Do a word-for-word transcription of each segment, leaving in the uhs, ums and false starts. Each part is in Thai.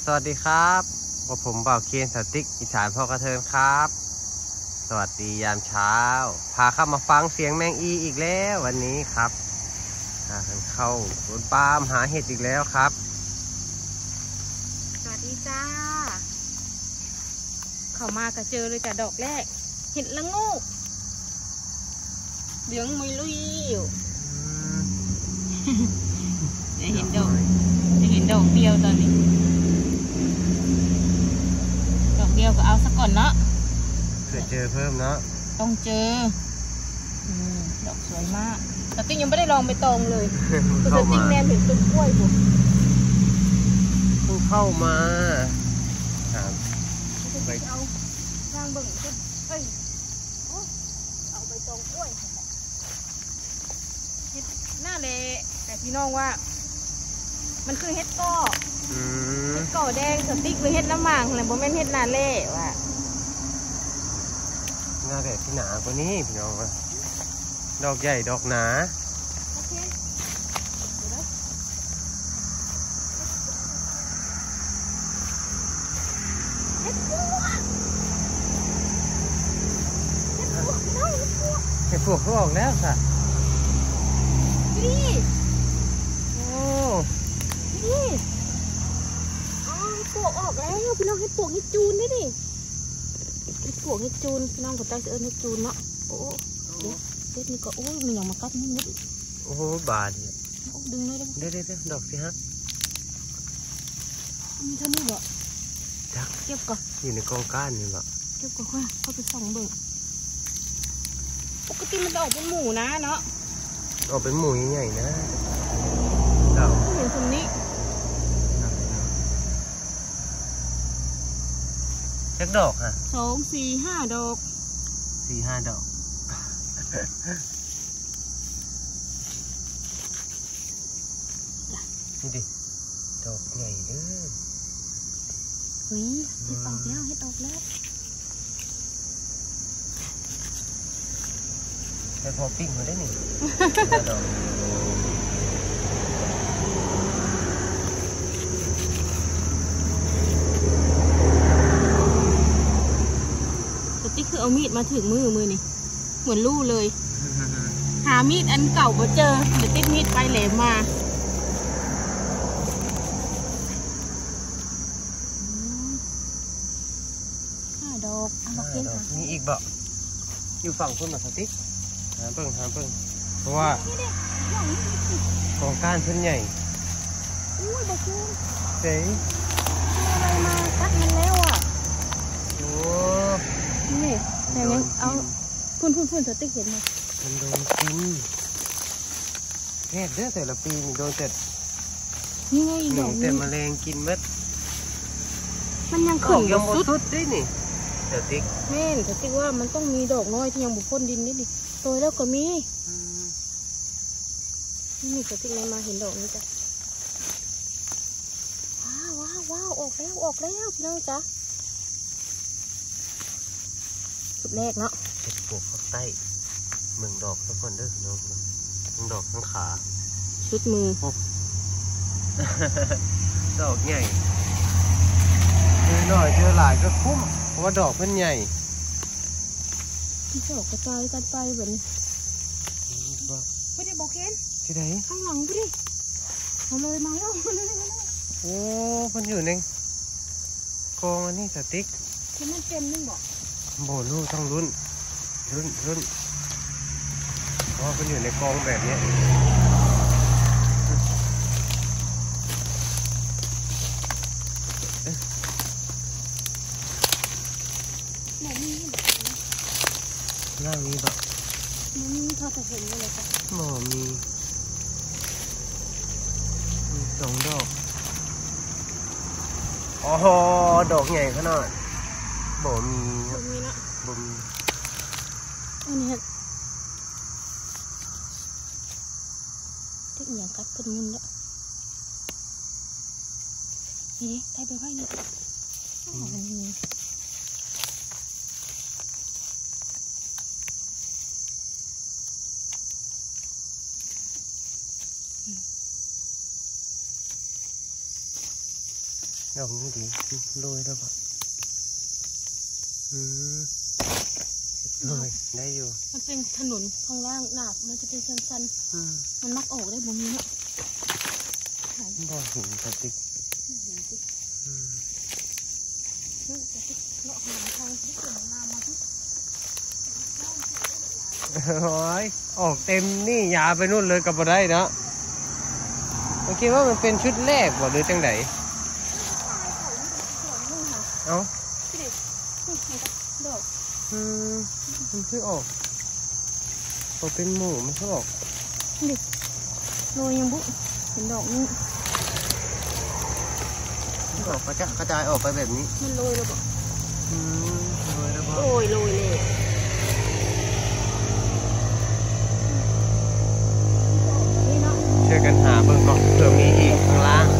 สวัสดีครับกับผมบ่าวเคนสติ๊กอีสานพ่อกระเทินครับสวัสดียามเช้าพาเข้ามาฟังเสียงแมงอีอีกแล้ววันนี้ครับพากันเข้าสวนปาล์มหาเห็ดอีกแล้วครับสวัสดีจ้าเข้ามากระเจอเลยจ้ะดอกแรกเห็ดละงูเหลืองมุยลุยอยู่จะเห็นดอกจะเห็นดอกเดียวตอนนี้ดอกเดียวก็เอาสักก่อนเนาะเผื่อเจอเพิ่มเนาะต้องเจอดอกสวยมากสติ๊กยังไม่ได้ลองไปตองเลยคือสติ๊กแนมเห็นต้นกล้วยผมเพิ่งเข้ามาครับไปเอาทางเบิ่งก็เอ้ยเอาไปตองกล้วยเห็ดหน้าเละแต่พี่น้องว่ามันคือเห็ดก้อเห็ดก้อแดงสติ๊กหรือเห็ดน้ำหมางอะไรบ่แม่นเห็ดหน้าเละว่ะหน้าแบบที่หนากว่านี้พี่น้องดอกใหญ่ดอกหนาโอเคเห็ดพวกเห็ดพวกน้องเห็ดพวกเห็ดพวกเขาออกแล้วค่ะนี่โอ้นี่อ๋อเห็ดพวกออกแล้วพี่น้องเห็ดพวกเห็ดจูนนี่ดิเห็ดพวกเห็ดจูนพี่น้องก็ใจเอิญเห็ดจูนเนาะโอ้เดี๋ยวเด็ดนี่ก็โอ้ยมันยังมากัดมันนิดโอ้โหบาดเนี่ยดึงเลยเด็ดเด็ดดอกสิฮะมีเท่านี้บ่เก็บก่อนอยู่ในกองก้านนี่บ่เก็บก่อนค่ะเข้าไปส่องเบิ่งปกติมันจะออกเป็นหมูนะเนาะออกเป็นหมูใหญ่ๆนะดอกเห็นตรงนี้แค่ดอกฮะสองสี่ห้าดอกสี่ห้าดอกนี่ดิดอกใหญ่เด้อเฮ้ยเห็ดออกแล้วเห็ดออกแล้วแต่พอปิ้งมาได้หนึ่งดอกสติ๊กคือเอามีดมาถึงมือมือนี่เหมือนลู่เลยหามีดอันเก่ามาเจอเดี๋ยวติดมีดไปแหลมมาห้าดอกดอกเย็นค่ะมีอีกบ่อยู่ฝั่งคนมาสติ๊กหาเพิ่งหาเพิ่งเพราะว่ากองก้านเส้นใหญ่อุ้ยบอกคุณเจ๊อะไรมากัดมันแล้วอ่ะโอ้นี่แต่ยังเอาพุ่นพุ่นพุ่นสติ๊กเห็นไหมมันโดนกินแค่เด้อแต่ละปีมันโดนแต่นี่ไงหนูแต่แมลงกินเม็ดมันยังขึ้นยังสุดได้นี่สติ๊กแม่นสติ๊กว่ามันต้องมีดอกน้อยที่ยังบุกพ้นดินนิดดิโตแล้วก็มีนี่สติ๊กเลยมาเห็นดอกนี้จ้ะว้าวว้าวว้าวออกแล้วออกแล้วพี่น้องจ๊ะจุดแรกเนาะเห็ดปวกข้างใต้เมืองดอกทุกคนเด้อน้องเมืองดอกทั้งขาชุดมือดอกใหญ่เจอหน่อยเจอหลายก็คุ้มเพราะว่าดอกเป็นใหญ่ที่ดอกกระจายกันไปแบบนี้ไปดิบอกเคนที่ไหนข้างหลังไปดิเอาเลยมาแล้วโอ้มันอยู่ในกองอันนี้สติ๊กคือมันเต็มนึงบอกโบลูกต้องลุ้นลุ้นลุ้นเพราะมันอยู่ในกองแบบนี้ล่างนี้แบบมันมีพอจะเห็นเลยค่ะหมอมีมีสองดอกอ๋อดอกใหญ่ขนาดบ่มีบ่มีนะบ่มีอันนี้ที่อย่างกัดเป็นมุนละนี่ไทยไปไว้นี่อ๋อมันมีดอกนี้ดีโรยแล้วปะอืมโรยได้อยู่มันเป็นถนนข้างล่างหนาบมันจะเป็นชันๆมันมักออกได้บ่มีเนาะบ่หินสติ๊กเลาะหาทางที่เกิดมามาที่โอ้ยออกเต็มนี่ยาไปนู่นเลยกับบ่ได้เนาะเมื่อกี้ว่ามันเป็นชุดแรกบ่หรือจังไหนเอ้าดอกอืมมันคือออกพอเป็นหมูมันคือออกดิโรยยังบุเห็นดอกนี้ออกกระจายกระจายออกไปแบบนี้มันโรยแล้วบ่อืมโรยแล้วบ่โรยโรยเลยช่วยกันหาเบิ่งก่อนเผื่อมีอีกข้างล่าง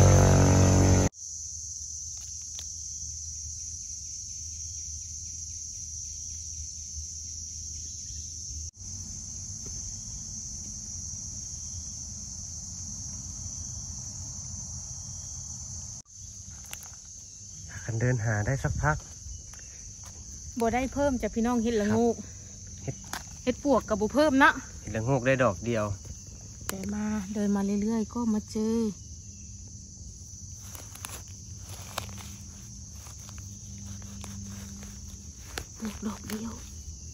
กันเดินหาได้สักพักบ่ได้เพิ่มจากพี่น้องเห็ดละงูกเห็ดปวกกับบ่เพิ่มนะเห็ดละงูกได้ดอกเดียวแต่มาเดินมาเรื่อยๆก็มาเจอดอกเดียว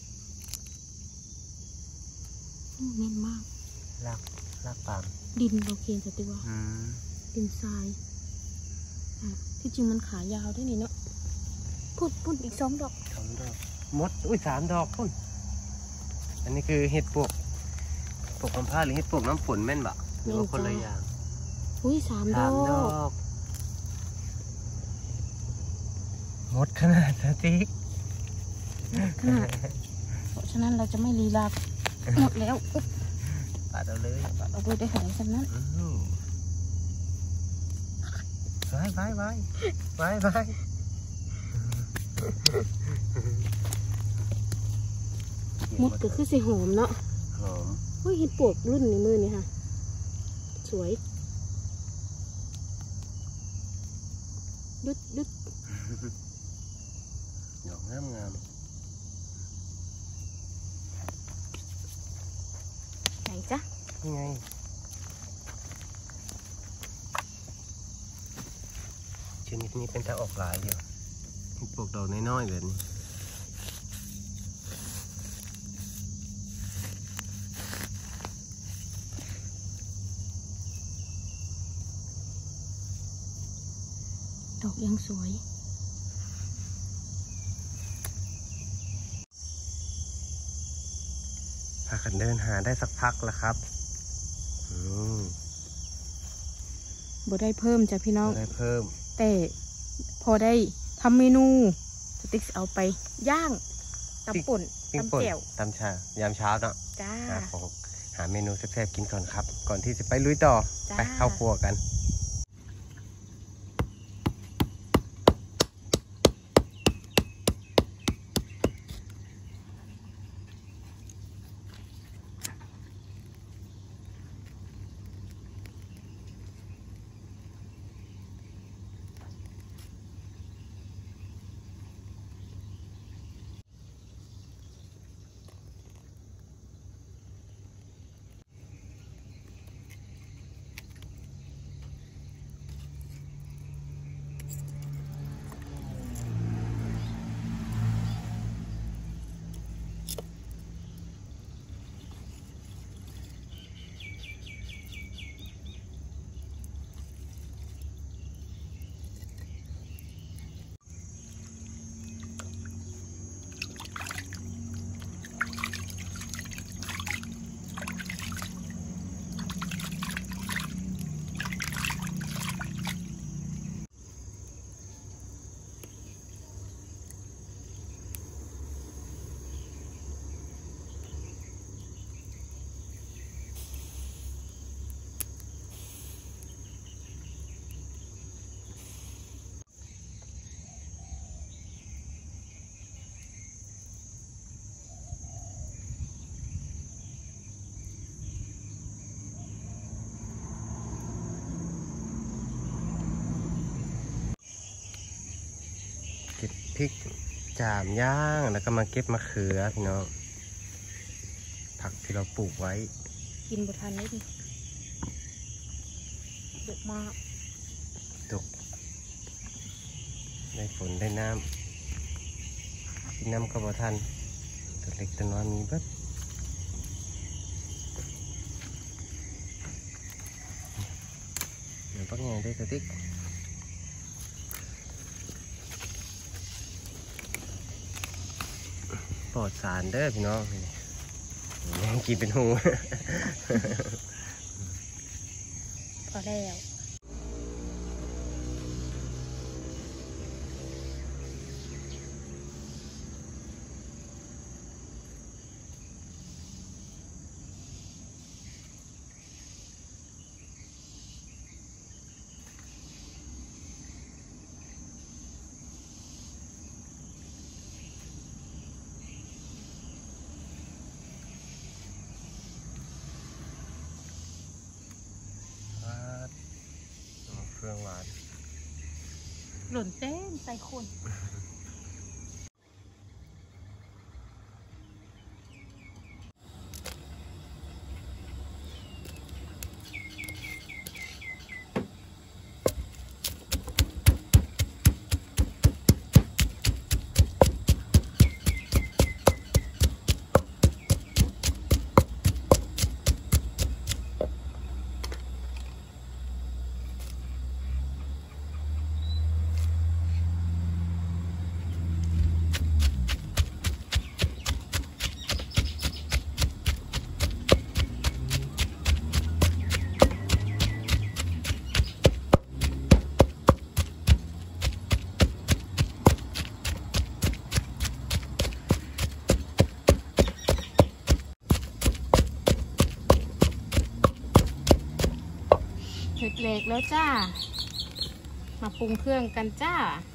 เน้นมากลากลากปามดินเราเคียนสติว่าดินทรายที่จริงมันขายาวได้นี่เนาะพุ่นพุ่นอีกสองดอกสองดอกมดอุ้ยสามดอกพุ่นอันนี้คือเห็ดปวกปวกลำพร้าหรือเห็ดปวกน้ำฝนแม่นบะหรือว่าคนละอย่างอุ้ยสามดอกมดขนาดสติ๊กขนาดเพราะฉะนั้นเราจะไม่ลีลาหมดแล้วปาดเอาเลยปาดเอาเลยได้ขนาดนั้นไว้ไว้ไว้ไว้ไว้มุดก็คือสีหอมเนาะหอมเฮ้ยเห็ดปวกรุ่นในมือนี่ค่ะสวยดุดดุดดอกงามงามไหนจ๊ะนี่ไงชนิดนี้เป็นตาออกหลายอยู่ปลูกดอกน้อยๆแบบนี้ดอกยังสวยพากันเดินหาได้สักพักแล้วครับอืมบ่ได้เพิ่มจ้ะพี่น้องบ่ได้เพิ่มแต่พอได้ทำเมนูสติ๊กเอาไปย่างตำป่นตำแจ่วตำชายามเช้าเนาะจ้าของหาเมนูแซ่บๆกินก่อนครับก่อนที่จะไปลุยต่อไปเข้าครัวกันพริกจามย่างแล้วก็มาเก็บมะเขือพี่น้องผักที่เราปลูกไว้กินบุทันนิดเยอะมากตกได้ฝนได้น้ำกินน้ำก็บุทันตัวเล็กตัวน้อยมีบัดเดี๋ยวปักไงได้สติ๊กปลอดสารเด้อพี่น้องยังกินเป็นหูพอแล้วเครื่องหวานหล่นเต้นใส่คนเสร็จเล็กแล้วจ้ามาปรุงเครื่องกันจ้า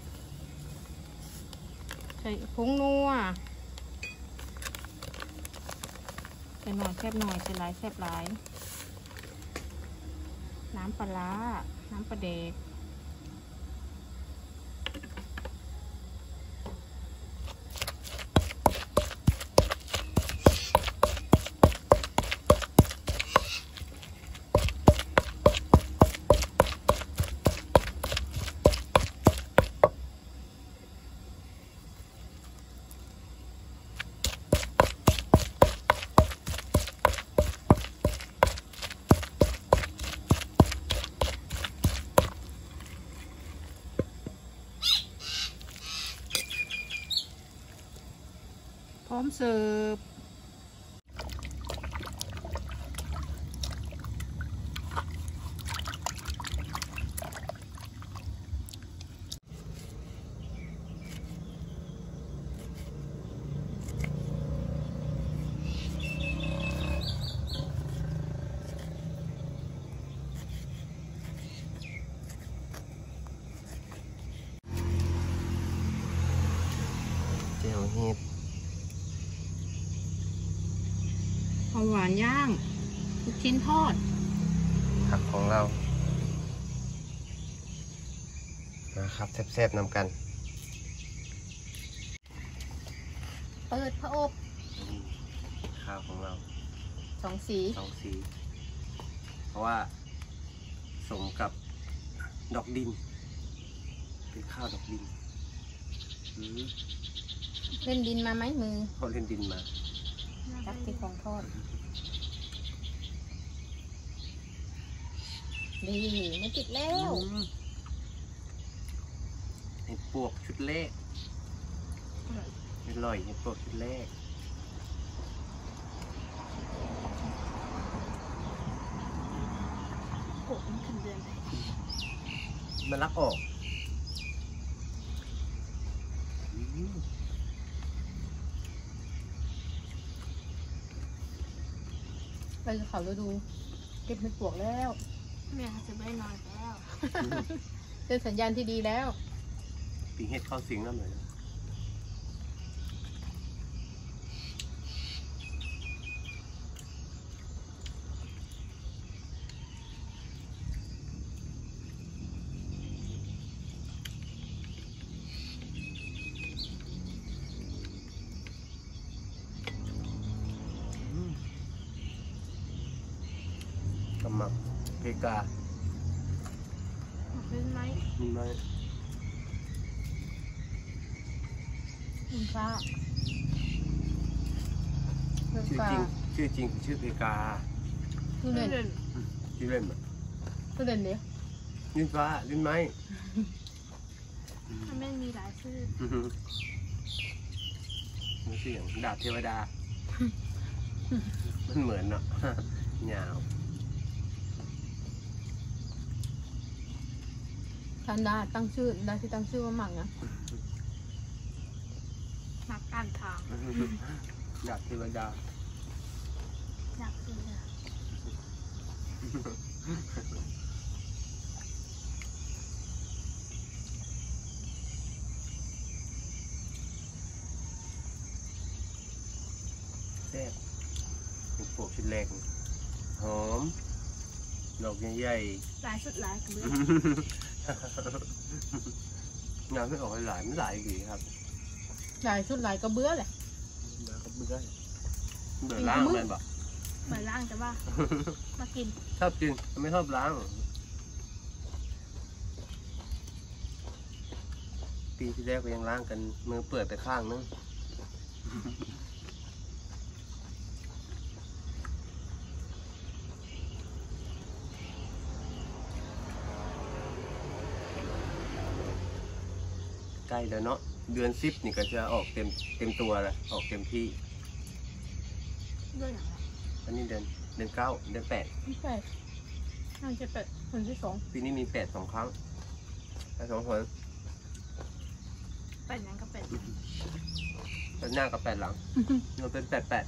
ใส่ผงนัวใส่หน่อยแคบหน่อยใส่หลายแคบหลายน้ำปลาน้ำปลาเด็กพร้อมเสิร์ฟเจียวเห็ดหอมหวานย่างลูกชิ้นทอดผักของเรานะครับแซ่บๆนำกันเปิดพระอบข้าวของเราสองสีสองสีเพราะว่าสมกับดอกดินเป็นข้าวดอกดินเล่นดินมาไหมมือเขาเล่นดินมาจักที่ของทอดดีไม่ติดแล้วเห็ดปวกชุดแรกอร่อยเห็ดปวกชุดแรกปวกมันขึ้นเดือนไหนมันรักออกไปเขาดูดูเก็บเห็ดปวกแล้วแม่จะไม่นอนแล้วเป็นสัญญาณที่ดีแล้วปีเห็ดเข้าสิงแล้วเหมือนกาเป็นไหมมีไหมกินข้าวเป็นชื่อกาจริงชื่อจริงชื่อเพกาคือเล่นชื่อเล่นแบบคือเล่นเดียวลิ้นฟ้าลิ้นไม้มันไม่มีหลายชื่อมันเสียงดาบเทวดา มันเหมือนเนาะ ยาวทันดาตั้งชื่อดาที่ตั้งชื่อว่าหมักนะหมักการทางดาบเทวดาอยากซื้อเลยแซ่บเป็นปลูกชิ้นเล็กหอมดอกใหญ่หลายสุดหลายกันเลยๆงานไม่ออกหลายไม่หลายกี่ครับหลายสุดหลายก็เบื่อแหละมาก็เบื่อเบื่อล้างเลยบอกเหมือนล่างแต่ว่า มากินชอบกินไม่ชอบล้างปีที่แล้วก็ยังล้างกันมือเปื่อยไปข้างนึงใกล้แล้วเนาะเดือนสิบนี่ก็จะออกเต็มเต็มตัวแล้วออกเต็มที่ด้วยหนังอันนี้เดือนเดือนเก้าเดือนแปดที่แปดน่าจะแปดคนที่สองปีนี้มีแปดสองครั้งแปดสองคนแปดนั้นก็แปดแปดหน้ากับแปดหลังมันเป็นแปดแปด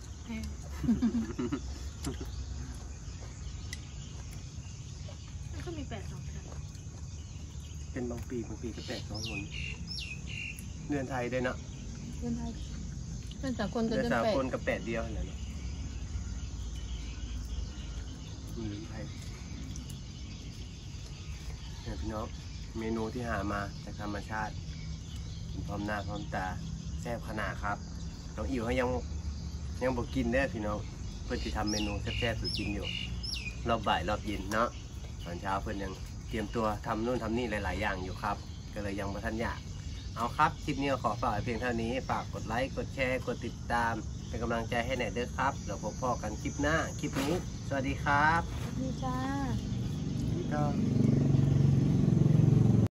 มันก็มีแปดสองกันเป็นบางปีบางปีก็แปดสองคนเดือนไทยด้วยเนาะเดือนไทยเดือนสากลกับเดือนเดือนสาแปดคนกับแปดเดียวนั่นแหละเนาะอืมไทยเนี่ยพี่น้องเมนูที่หามาจากธรรมชาติกินพร้อมหน้าพร้อมตาแซ่บขนาดครับน้องอิ๋วเขายังยังบอกกินได้อพี่น้องเพื่อนที่ทำเมนูแซ่บๆสุดกินอยู่รอบบ่ายรอบเย็นเนาะตอนเช้าเพื่อนยังเตรียมตัวทำนู่นทำนี่หลายๆอย่างอยู่ครับก็เลยยังไม่ทันอยากเอาครับคลิปนี้ขอฝากไว้เพียงเท่านี้ฝากกดไลค์กดแชร์กดติดตามเป็นกำลังใจให้หน่อยเด้อครับแล้วพบกันคลิปหน้าคลิปนี้สวัสดีครับนี่จ้าพี่ต้อม